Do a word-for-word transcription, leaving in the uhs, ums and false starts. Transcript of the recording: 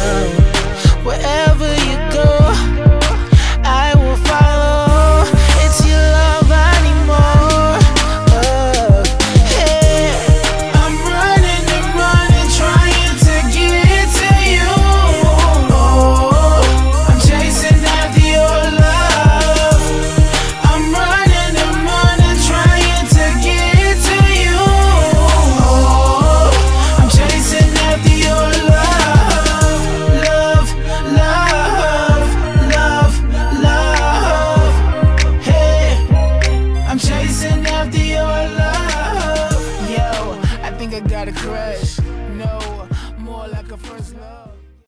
Wherever you go, I will follow. It's your love I need more of. Hey, I'm running and running, trying to get to you. Oh, I'm chasing after your love. I'm running and running, trying to get to you. Oh, I'm chasing after your love. Love, love, love, love. Hey, I'm chasing after your love. Yo, I think I got a crush. No, more like a first love.